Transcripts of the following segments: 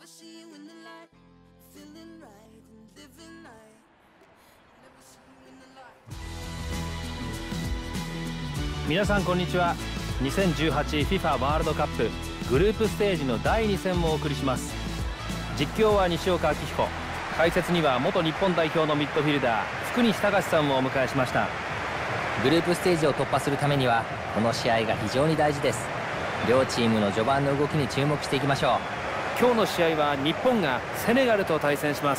皆さんこんにちは。 2018FIFA ワールドカップグループステージの第2戦をお送りします。実況は西岡明彦、解説には元日本代表のミッドフィルダー福西隆さんをお迎えしました。 グループステージを突破するためにはこの試合が非常に大事です。両チームの序盤の動きに注目していきましょう。 今日の試合は日本がセネガルと対戦します。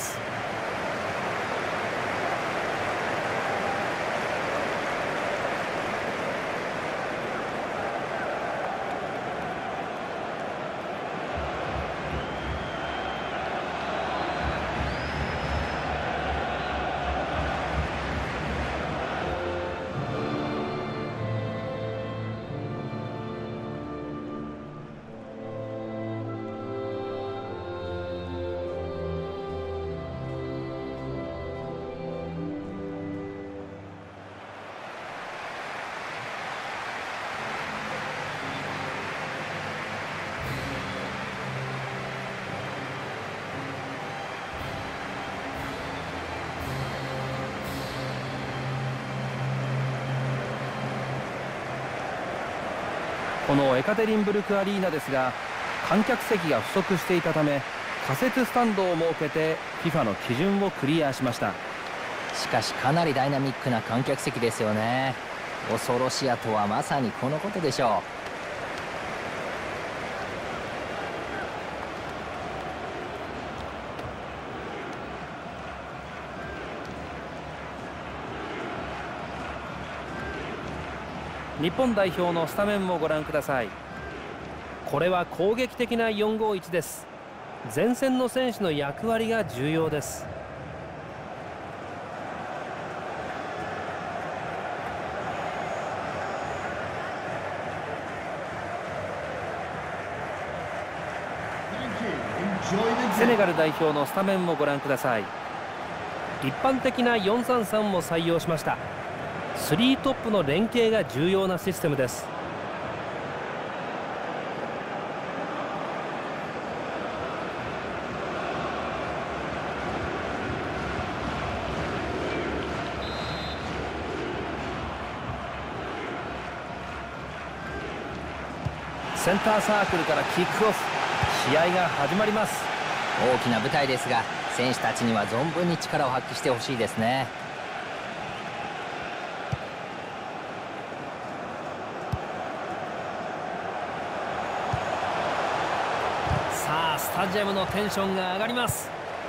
このエカテリンブルクアリーナですが、観客席が不足していたため仮設スタンドを設けて FIFA の基準をクリアしました。 しかしかなりダイナミックな観客席ですよね。恐ろしやとはまさにこのことでしょ日本代表のスタメンもご覧ください。これは攻撃的な451です。前線の選手の役割が重要です。セネガル代表のスタメンもご覧ください。一般的な433も採用しました。3トップの連携が重要なシステムです。センターサークルからキックオフ、試合が始まります。 う。大きな舞台ですが選手たちには存分に力を発揮してほしいですね。 さあスタジアムのテンションが上がります。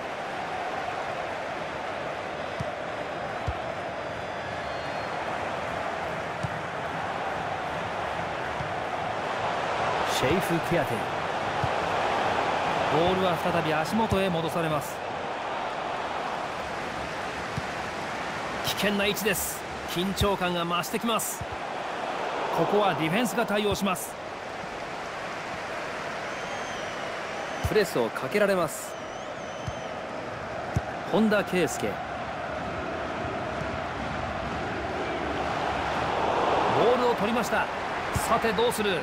シェイフ・キアテ、ボールは再び足元へ戻されます。危険な位置です。緊張感が増してきます。ここはディフェンスが対応します。プレスをかけられます。本田圭佑、ボールを取りました。さてどうする。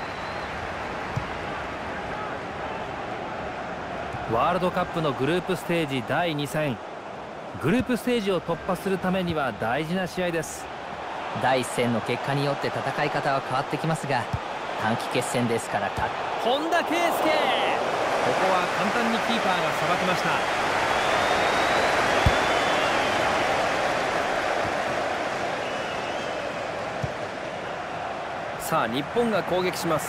ワールドカップのグループステージ第2戦、グループステージを突破するためには大事な試合です。 第1戦の結果によって戦い方は変わってきますが短期決戦ですから本田圭佑、ここは簡単にキーパーがさばきました。さあ日本が攻撃します。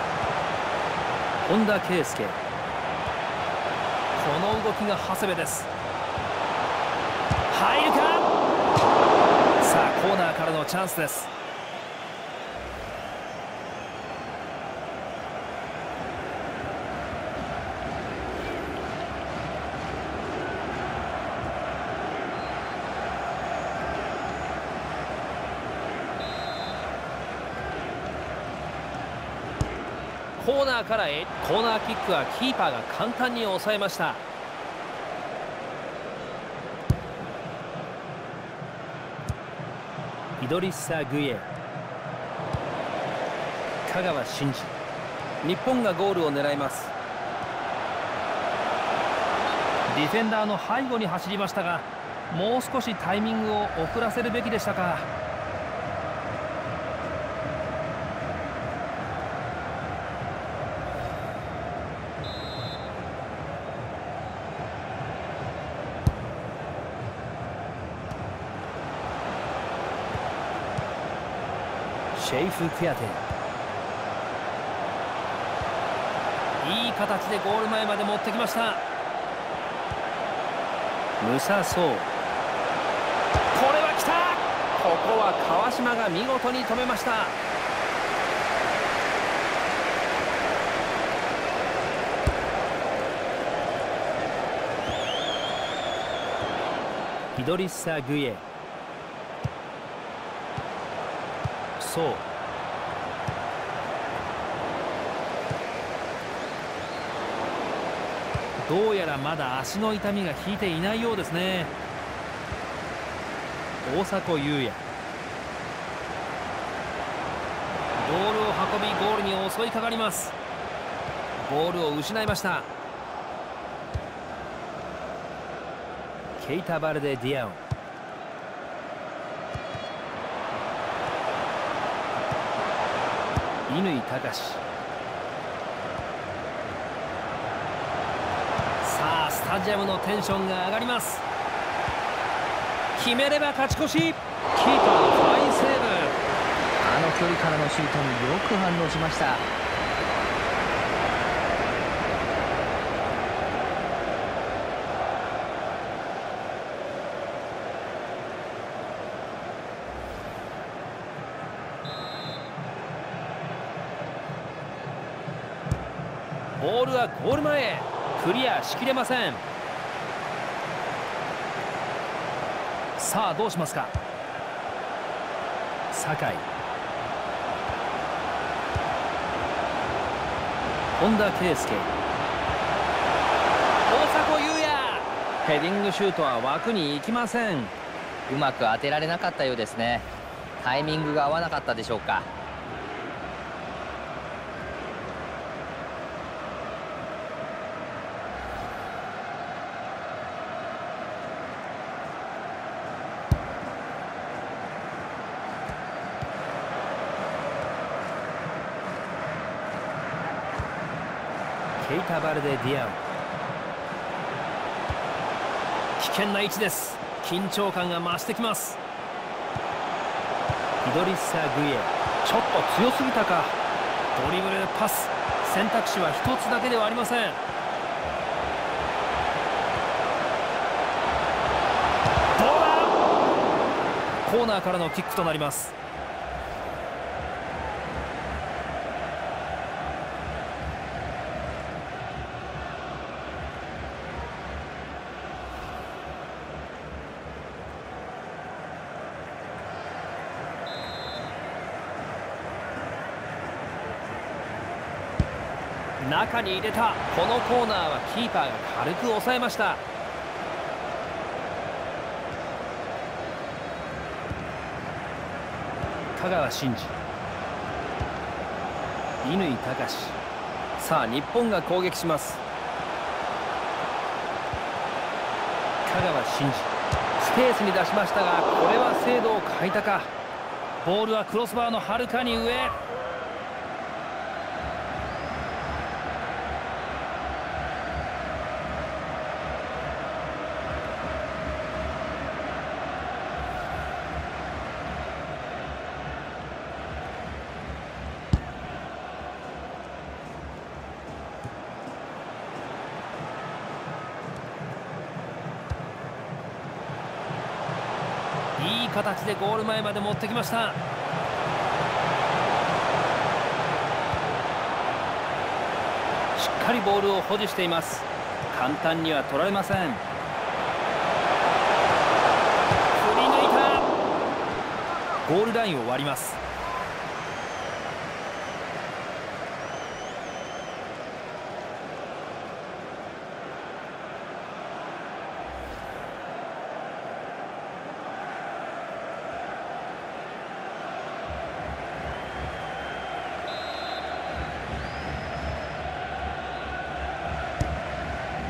本田圭佑、この動きが長谷部です。入るか。さあコーナーからのチャンスです。コーナーからコーナーキックはキーパーが簡単に抑えました。イドリッサ・グイエ、香川真司、日本がゴールを狙います。 ディフェンダーの背後に走りましたが、もう少しタイミングを遅らせるべきでしたか。シェイフ・クヤテ、いい形でゴール前まで持ってきました。ムサソウ、これは来た。ここは川島が見事に止めました。イドリッサ・グイエ、そう、どうやらまだ足の痛みが引いていないようですね。大迫勇也、ボールを運びゴールに襲いかかります。ボールを失いました。ケイタ・バルデ・ディアオン、乾貴士、さあスタジアムのテンションが上がります。決めれば勝ち越し。キーパーのファインセーブ。 あの距離からのシュートによく反応しました。 ボールはゴール前へ。クリアしきれません。さあどうしますか。酒井、本田圭佑、大迫勇也、ヘディングシュートは枠に行きません。 うまく当てられなかったようですね。タイミングが合わなかったでしょうか。 ケイタ・バルデ・ディアン、危険な位置です。緊張感が増してきます。イドリッサ・グイエ、ちょっと強すぎたか。ドリブル、パス、選択肢は一つだけではありません。どうだ。コーナーからのキックとなります。中に入れた。このコーナーはキーパーが軽く抑えました。香川真司、乾貴士、さあ日本が攻撃します。香川真司、スペースに出しましたが、これは精度を欠いたか。ボールはクロスバーのはるかに上。いい形でゴール前まで持ってきました。しっかりボールを保持しています。簡単には取られません。振り抜いた。ゴールラインを割ります。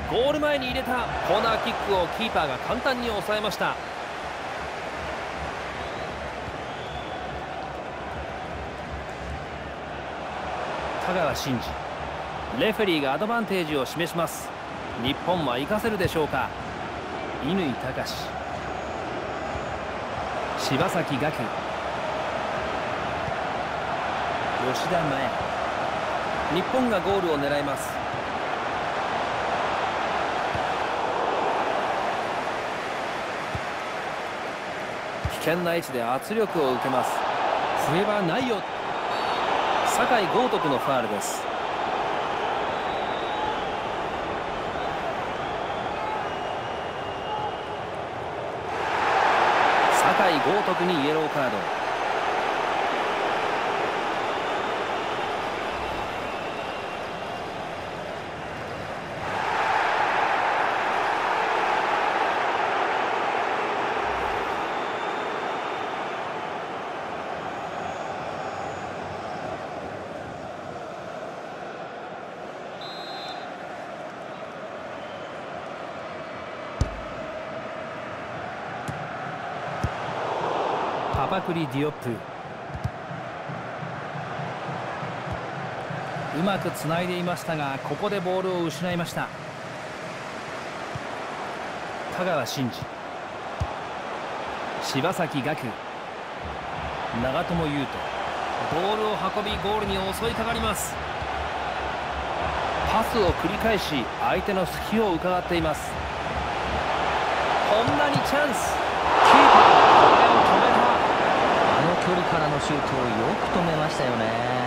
ゴール前に入れた。コーナーキックをキーパーが簡単に抑えました。香川真司、レフェリーがアドバンテージを示します。日本は生かせるでしょうか。乾隆、柴崎岳、吉田麻也。日本がゴールを狙います。危険な位置で圧力を受けます。笛はないよ。酒井豪徳のファウルです。酒井豪徳にイエローカード。パパクリ・ディオップ、うまくつないでいましたが、ここでボールを失いました。香川真司、柴崎岳、長友佑都。ボールを運びゴールに襲いかかります。パスを繰り返し相手の隙を伺っています。こんなにチャンス。キーパーがこれを止めた。 あの距離からのシュートをよく止めましたよね。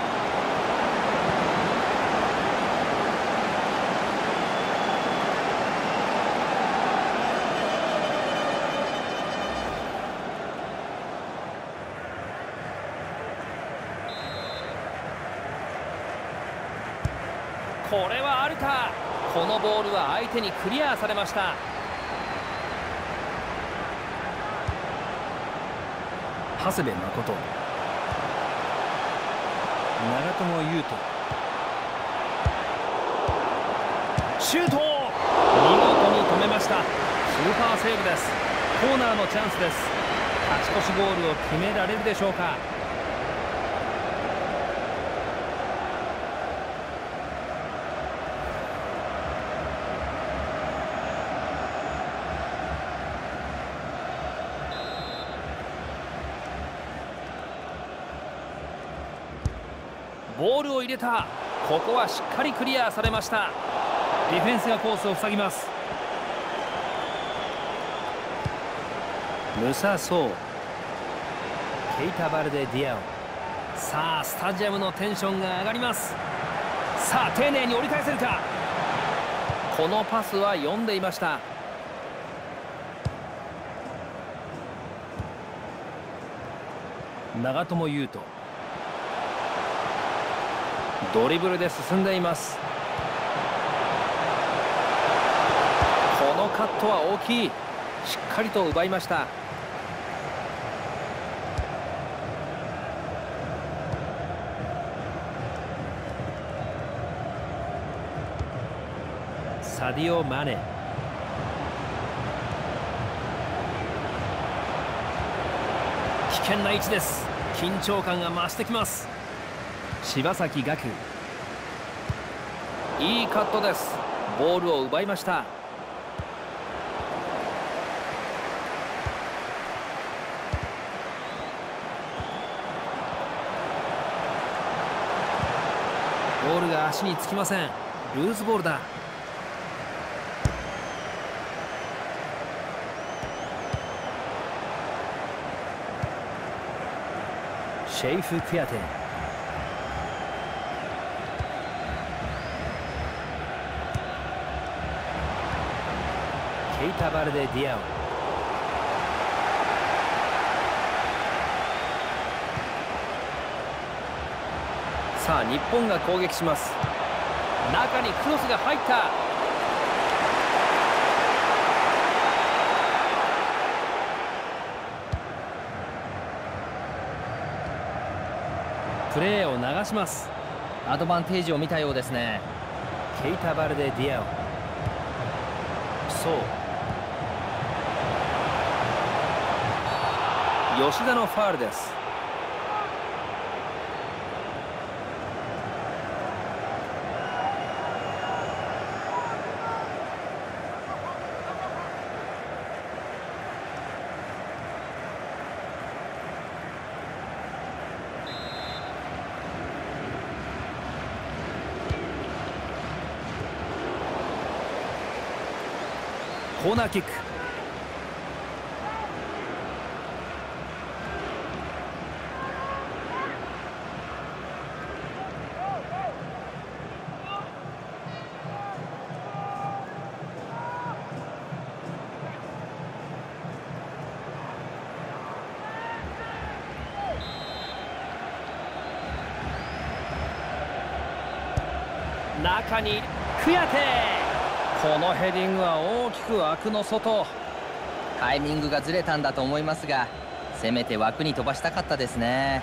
これはあるか。このボールは相手にクリアされました。長谷部誠、長友佑都、シュート、見事に止めました。スーパーセーブです。コーナーのチャンスです。勝ち越しゴールを決められるでしょうか。ボールを入れた。ここはしっかりクリアされました。ディフェンスがコースを塞ぎます。ムサソウ、ケイタ・バルデ・ディアオ。さあスタジアムのテンションが上がります。さあ丁寧に折り返せるか。このパスは読んでいました。長友佑都、ドリブルで進んでいます。このカットは大きい。しっかりと奪いました。サディオ・マネ、危険な位置です。緊張感が増してきます。柴崎岳、いいカットです。ボールを奪いました。ボールが足につきません。ルーズボールだ。シェイフ・クヤテ、ケイタ・バルデ・ディアオ。さあ日本が攻撃します。中にクロスが入った。プレーを流します。 アドバンテージを見たようですね。 ケイタ・バルデ・ディアオ。 走。吉田のファウルです。コーナーキック。中にクヤテ、このヘディングは大きく枠の外。 タイミングがずれたんだと思いますが、せめて枠に飛ばしたかったですね。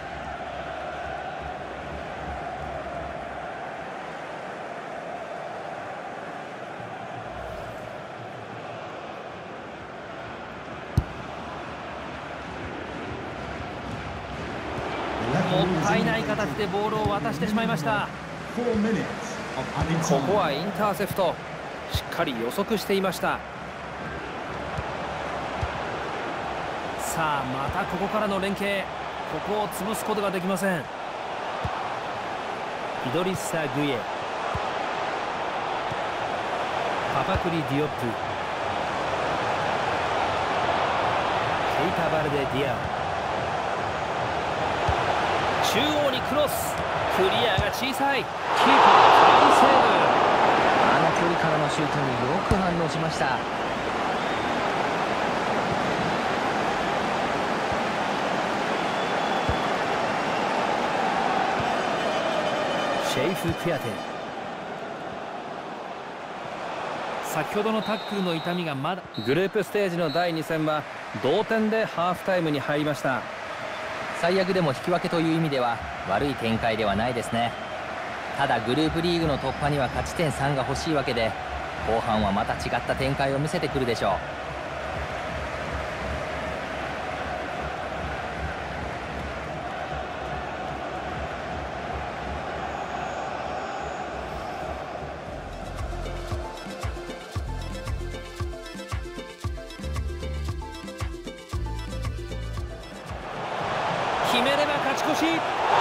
もったいない形でボールを渡してしまいました。ここはインターセプト、しっかり予測していました。さあまたここからの連携、ここを潰すことができません。イドリッサ・グイエ、パパクリ・ディオップ、ケイタ・バルデ・ディアオ、中央にクロス、クリアが小さい。キーパーファインセーブ。 あの距離からのシュートによく反応しました。 シェイフ・クヤテ、先ほどのタックルの痛みがまだ。グループステージの第2戦は同点でハーフタイムに入りました。 最悪でも引き分けという意味では悪い展開ではないですね。ただグループリーグの突破には勝ち点3が欲しいわけで、後半はまた違った展開を見せてくるでしょう。 決めれば勝ち越し。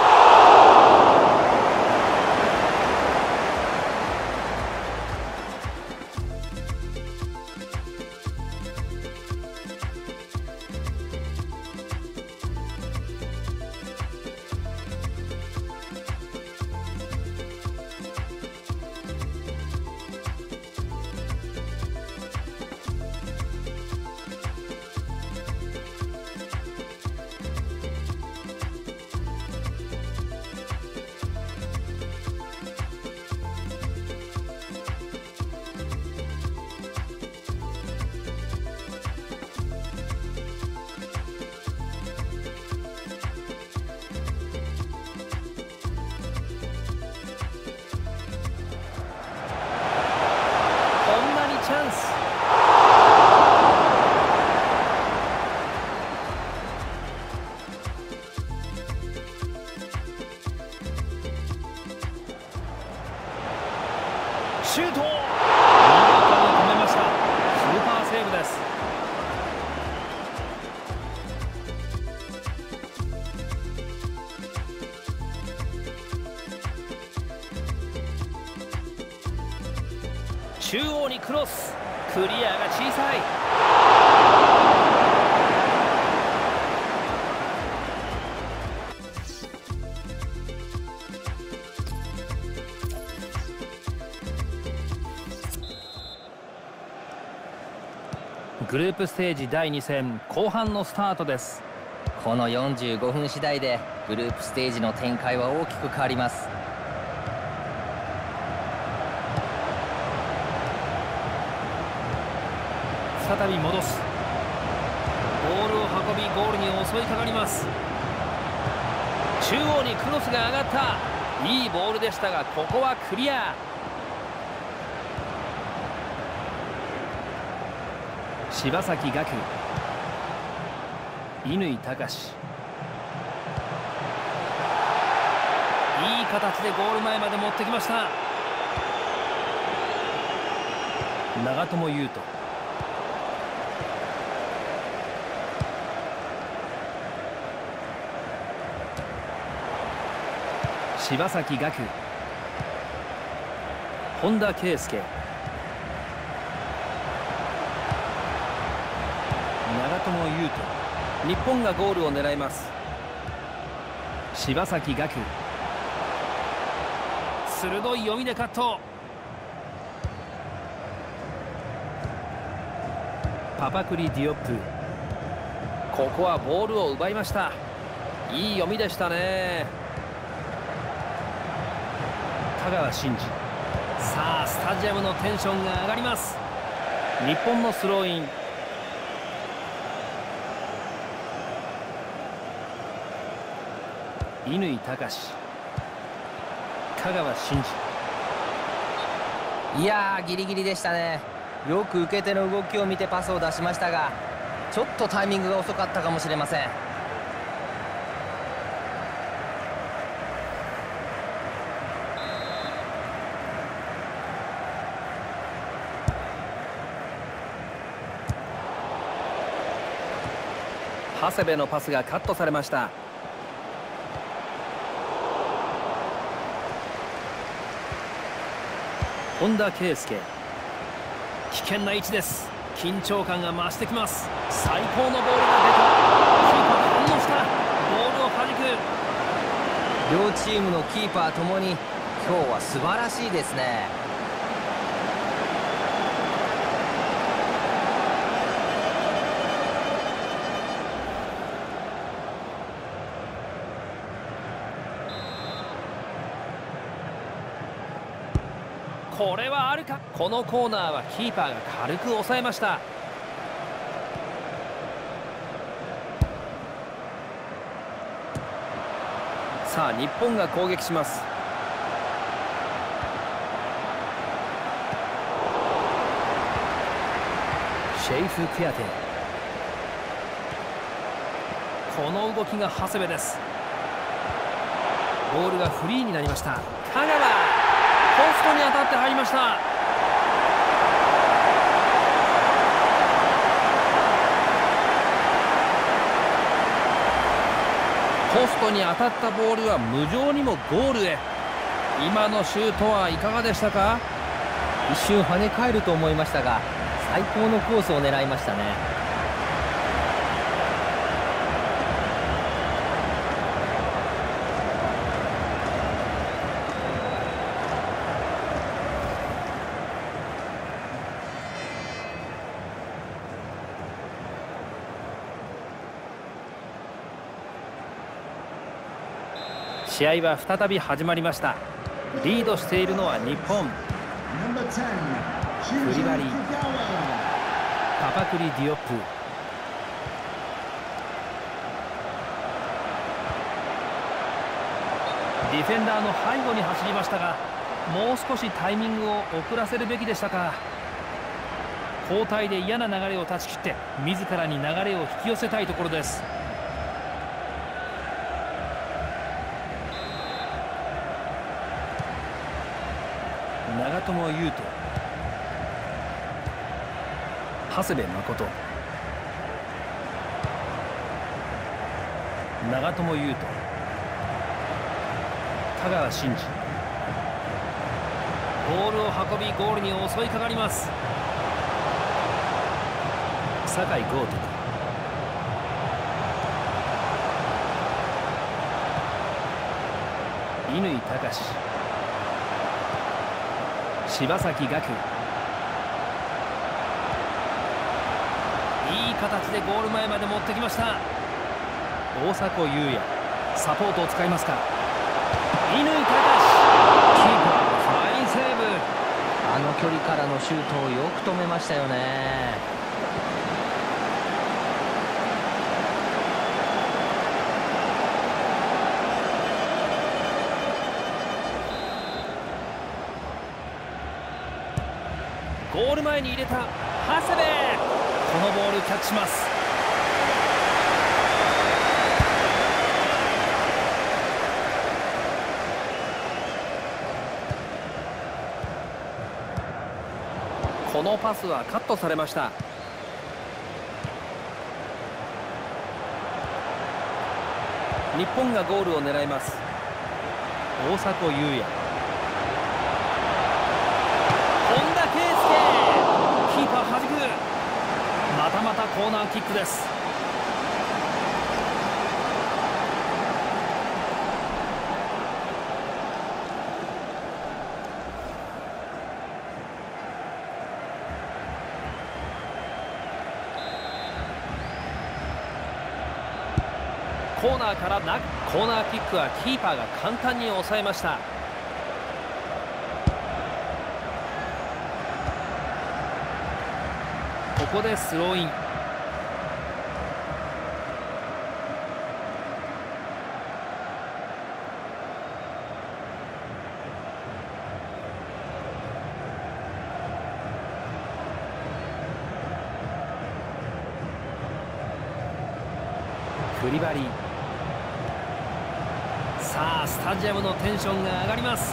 チャンス。シュート、見事に止めました。スーパーセーブです。中央にクロス、クリアが小さい。グループステージ第2戦後半のスタートです。 この45分次第でグループステージの展開は大きく変わります。 再び戻す。ボールを運びゴールに襲いかかります。中央にクロスが上がった。いいボールでしたが、ここはクリア。 柴崎岳、乾隆、いい形でゴール前まで持ってきました。長友佑都、柴崎岳、本田圭佑、長友佑都、日本がゴールを狙います。柴崎岳、鋭い読みでカット。パパクリ・ディオップ、ここはボールを奪いました。いい読みでしたね。香川真司、さあスタジアムのテンションが上がります。日本のスローイン。乾隆、香川真司、いやーギリギリでしたね。よく受け手の動きを見てパスを出しましたが、ちょっとタイミングが遅かったかもしれません。 長谷部のパスがカットされました。本田圭佑、危険な位置です。緊張感が増してきます。最高のボールが出た。キーパーが反応した。ボールを弾く。 両チームのキーパーともに今日は素晴らしいですね。 これはあるか。このコーナーはキーパーが軽く抑えました。さあ日本が攻撃します。シェイフ・クヤテ、この動きが長谷部です。ボールがフリーになりました。香川、ポストに当たって入りました。ポストに当たったボールは無情にもゴールへ。今のシュートはいかがでしたか。 一瞬跳ね返ると思いましたが、最高のコースを狙いましたね。 試合は再び始まりました。リードしているのは日本。クリバリ、パパクリ・ディオップ、ディフェンダーの背後に走りましたが、もう少しタイミングを遅らせるべきでしたか。交代で嫌な流れを断ち切って自らに流れを引き寄せたいところです。長友佑都、長谷部誠、長友佑都、香川真司、ボールを運びゴールに襲いかかります。酒井豪徳、乾隆、柴崎岳、いい形でゴール前まで持ってきました。大迫勇也、サポートを使いますか。乾隆、キーパーファインセーブ。 あの距離からのシュートをよく止めましたよね。 ゴール前に入れた長谷部、 このボールキャッチします。このパスはカットされました。日本がゴールを狙います。大迫勇也、本田圭佑、キーパー弾く。またまたコーナーキックです。コーナーからコーナーキックはキーパーが簡単に抑えました。ここでスローイン。クリバリ。さあスタジアムのテンションが上がります。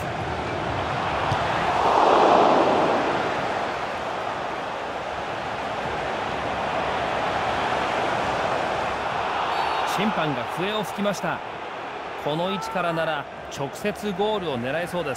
審判が笛を吹きました。この位置からなら直接ゴールを狙えそうです。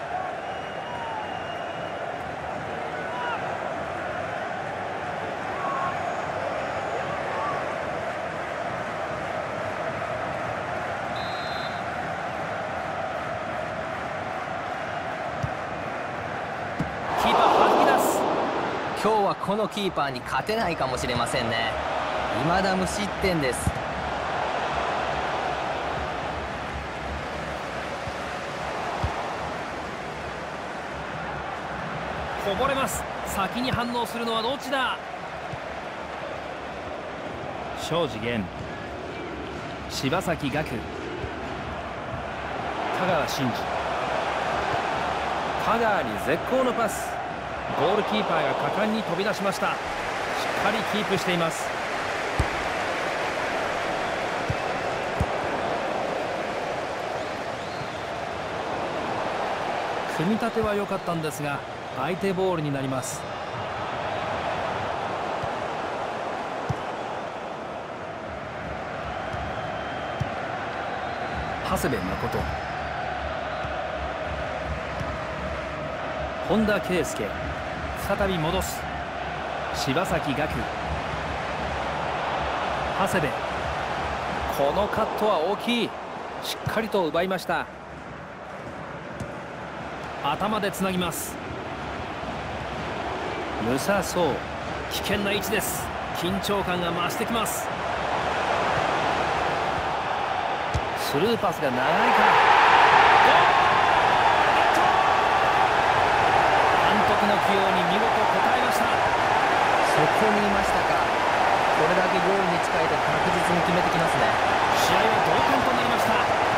キーパー弾き出す。 今日はこのキーパーに勝てないかもしれませんね。未だ無失点です。 こぼれます。先に反応するのはどっちだ。庄司源、柴崎岳、香川真司、香川に絶好のパス。ゴールキーパーが果敢に飛び出しました。しっかりキープしています。組み立ては良かったんですが相手ボールになります。長谷部誠、本田圭佑、再び戻す。柴崎岳、長谷部、このカットは大きい。しっかりと奪いました。頭でつなぎます。無差そう。危険な位置です。緊張感が増してきます。スルーパスが長いか。監督の起用に見事応えました。 そこにいましたか。これだけゴールに近いと確実に決めてきますね。 試合は同点となりました。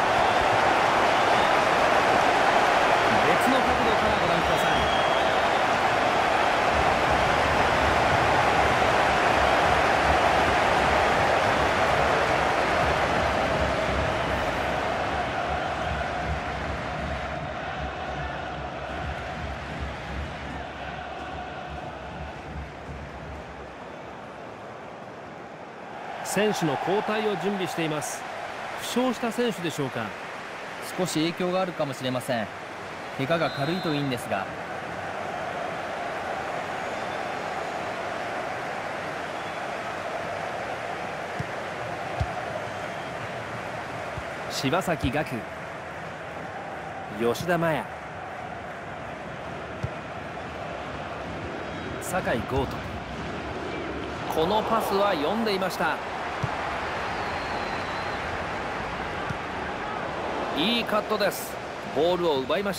別の角度からご覧ください。選手の交代を準備しています。負傷した選手でしょうか。 少し影響があるかもしれません。怪我が軽いといいんですが。 柴崎岳、吉田麻也、酒井豪斗、このパスは読んでいました。いいカットです。ボールを奪いました。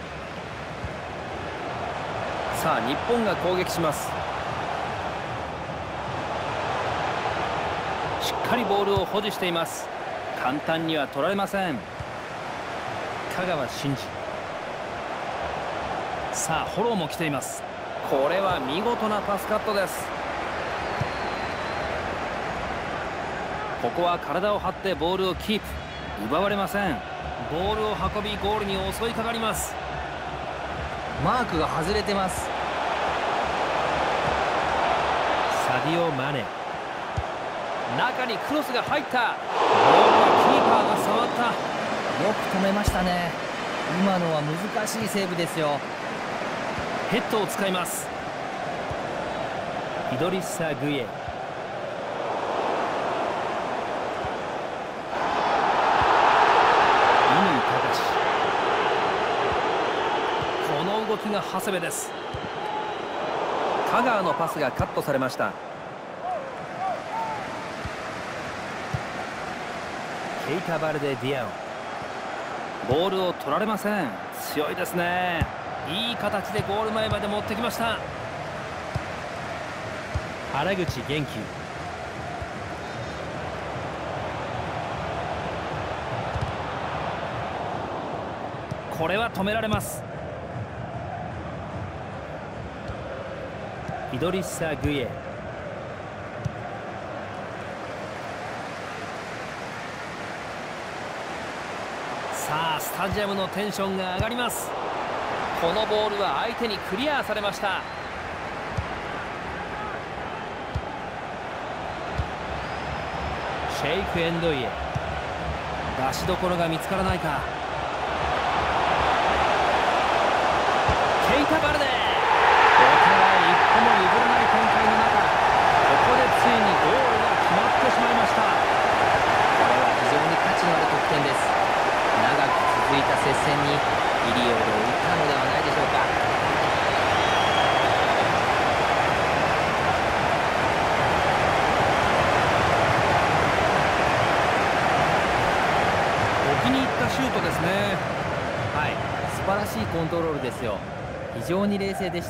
さあ日本が攻撃します。しっかりボールを保持しています。簡単には取られません。香川真司、さあフォローも来ています。これは見事なパスカットです。 ここは体を張ってボールをキープ。奪われません。ボールを運びゴールに襲いかかります。 マークが外れてます。 サディオ・マネ、中にクロスが入った。ボールはキーパーが触った。 よく止めましたね。今のは難しいセーブですよ。 ヘッドを使います。イドリッサ・グイエ、この動きが長谷部です。香川のパスがカットされました。ケイタ・バルデ・ディアオ、ボールを取られません。強いですね。いい形でゴール前まで持ってきました。原口元気、これは止められます。イドリッサ・グイエ、さあスタジアムのテンションが上がります。このボールは相手にクリアされました。シェイク・エンドイエ、出しどころが見つからないか。ケイタ・バルデ、お互い一歩も譲らない展開の中、ここでついにゴールが決まってしまいました。 これは非常に価値のある得点です。長く続いた接戦にピリオドを打ったのではないでしょうか。 お気に入ったシュートですね。 はい、素晴らしいコントロールですよ。非常に冷静でした。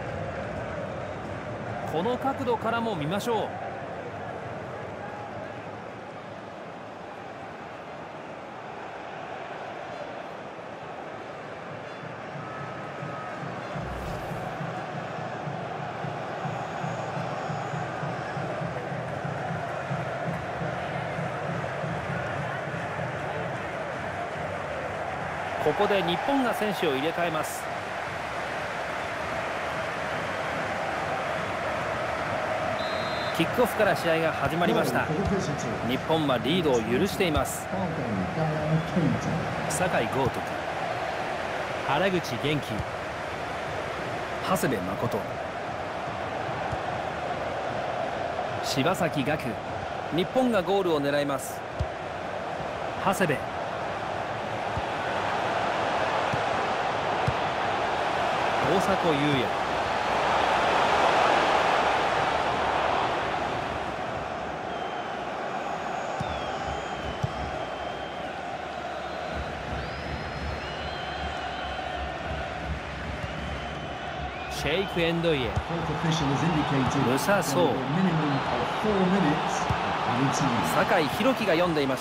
この角度からも見ましょう。ここで日本が選手を入れ替えます。キックオフから試合が始まりました。日本はリードを許しています。酒井豪徳、原口元気、長谷部誠、柴崎岳、日本がゴールを狙います。長谷部、大迫勇也、シェイク・エンドイエ、ムサ・ソウ、酒井宏樹が読んでいました。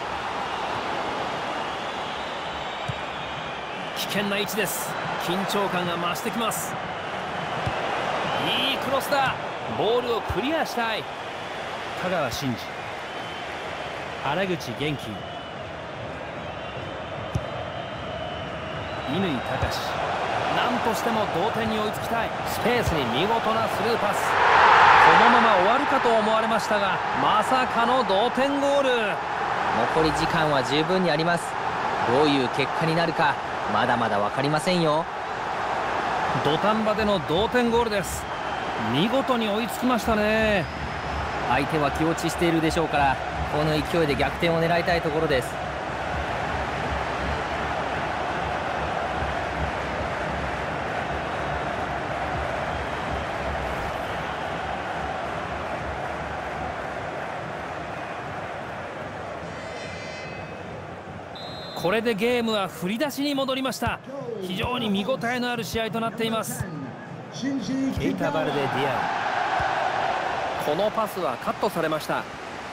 危険な位置です。緊張感が増してきます。いいクロスだ。ボールをクリアしたい。香川真司、原口元気、乾隆、なんとしても同点に追いつきたい。スペースに見事なスルーパス。このまま終わるかと思われましたが、まさかの同点ゴール。 残り時間は十分にあります。どういう結果になるかまだまだ分かりませんよ。 土壇場での同点ゴールです。見事に追いつきましたね。 相手は気落ちしているでしょうから、この勢いで逆転を狙いたいところです。 これでゲームは振り出しに戻りました。非常に見応えのある試合となっています。ケイタ・バルデ・ディアオ、このパスはカットされました。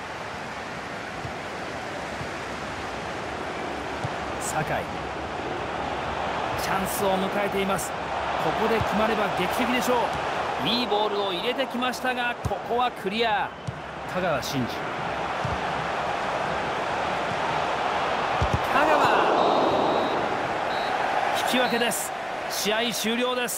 酒井、チャンスを迎えています。ここで決まれば劇的でしょう。いいボールを入れてきましたが、ここはクリア。香川真司、 き分けです。試合終了です。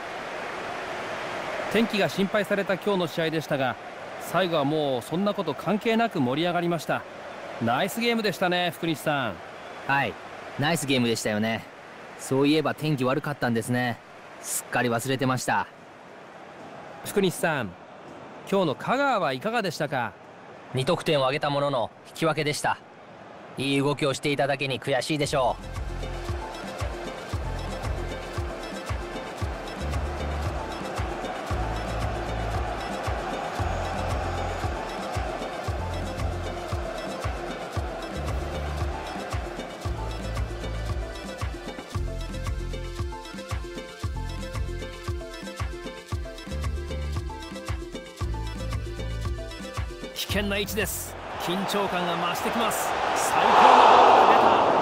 天気が心配された今日の試合でしたが、最後はもうそんなこと関係なく盛り上がりました。ナイスゲームでしたね、福西さん。 はい、ナイスゲームでしたよね。そういえば天気悪かったんですね。すっかり忘れてました。 福西さん、今日の香川はいかがでしたか？ 2得点を挙げたものの引き分けでした。いい動きをしていただけに悔しいでしょう。 危険な位置です。緊張感が増してきます。最高のボールが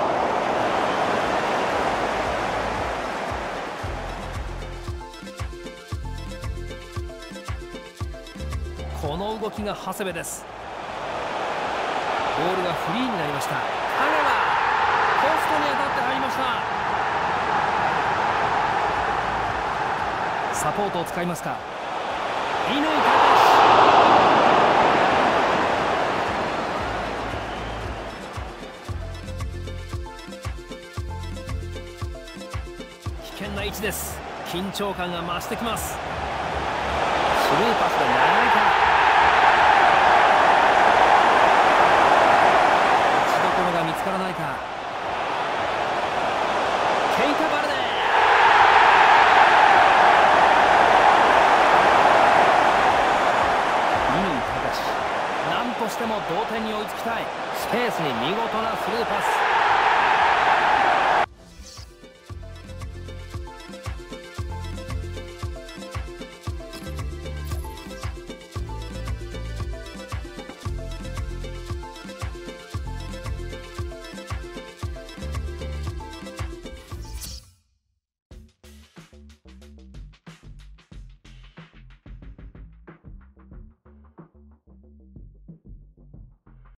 出た。この動きが長谷部です。ボールがフリーになりました。香川、ポストに当たって入りました。サポートを使いますか。乾隆。危険な位置です。緊張感が増してきます。スルーパスで長いか。打ちどころが見つからないか。ケイタ・バルデ。乾隆、なんとしても同点に追いつきたい。スペースに見事なスルーパス。